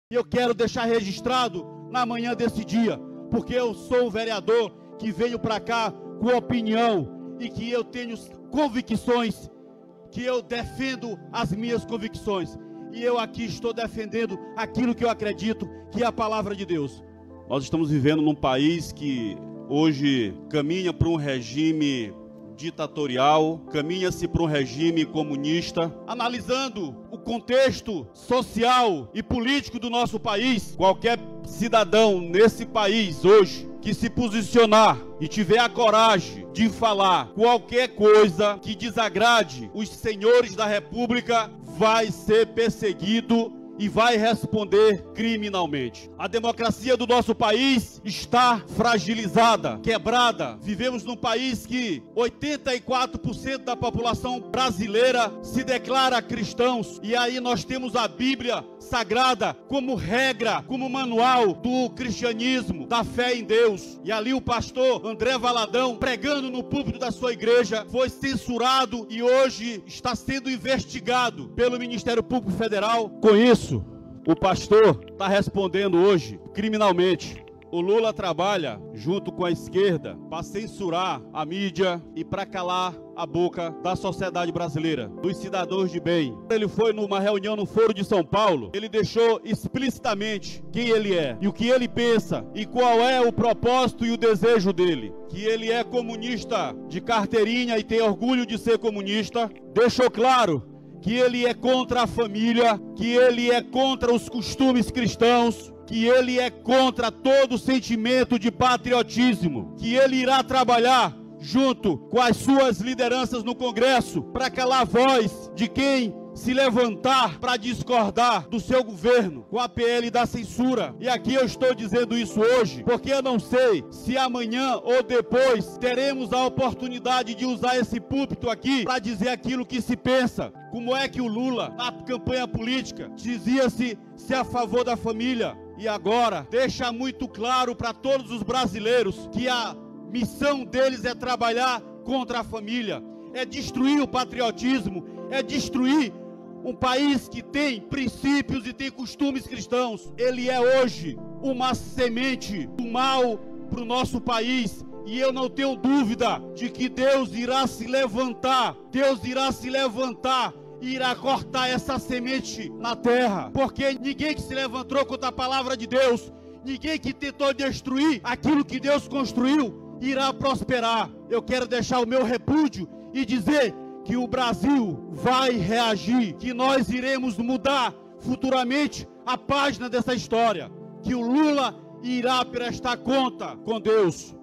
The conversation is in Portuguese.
E eu quero deixar registrado na manhã desse dia, porque eu sou um vereador que venho para cá com opinião e que eu tenho convicções, que eu defendo as minhas convicções. E eu aqui estou defendendo aquilo que eu acredito, que é a palavra de Deus. Nós estamos vivendo num país que hoje caminha para um regime ditatorial, caminha-se para um regime comunista. Analisando o contexto social e político do nosso país, qualquer cidadão nesse país hoje que se posicionar e tiver a coragem de falar qualquer coisa que desagrade os senhores da República vai ser perseguido e vai responder criminalmente. A democracia do nosso país está fragilizada, quebrada. Vivemos num país que 84% da população brasileira se declara cristãos. E aí nós temos a Bíblia Sagrada como regra, como manual do cristianismo, da fé em Deus. E ali o pastor André Valadão, pregando no púlpito da sua igreja, foi censurado e hoje está sendo investigado pelo Ministério Público Federal. Com isso, o pastor está respondendo hoje criminalmente. O Lula trabalha junto com a esquerda para censurar a mídia e para calar a boca da sociedade brasileira, dos cidadãos de bem. Ele foi numa reunião no Foro de São Paulo, ele deixou explicitamente quem ele é e o que ele pensa e qual é o propósito e o desejo dele. Que ele é comunista de carteirinha e tem orgulho de ser comunista. Deixou claro que ele é contra a família, que ele é contra os costumes cristãos, que ele é contra todo sentimento de patriotismo, que ele irá trabalhar junto com as suas lideranças no Congresso para calar a voz de quem se levantar para discordar do seu governo com a PL da censura. E aqui eu estou dizendo isso hoje porque eu não sei se amanhã ou depois teremos a oportunidade de usar esse púlpito aqui para dizer aquilo que se pensa. Como é que o Lula, na campanha política, dizia-se ser a favor da família e agora deixa muito claro para todos os brasileiros que a missão deles é trabalhar contra a família, é destruir o patriotismo, é destruir um país que tem princípios e tem costumes cristãos. Ele é hoje uma semente do mal para o nosso país. E eu não tenho dúvida de que Deus irá se levantar. Deus irá se levantar e irá cortar essa semente na terra. Porque ninguém que se levantou contra a palavra de Deus, ninguém que tentou destruir aquilo que Deus construiu, irá prosperar. Eu quero deixar o meu repúdio e dizer que o Brasil vai reagir, que nós iremos mudar futuramente a página dessa história, que o Lula irá prestar conta com Deus.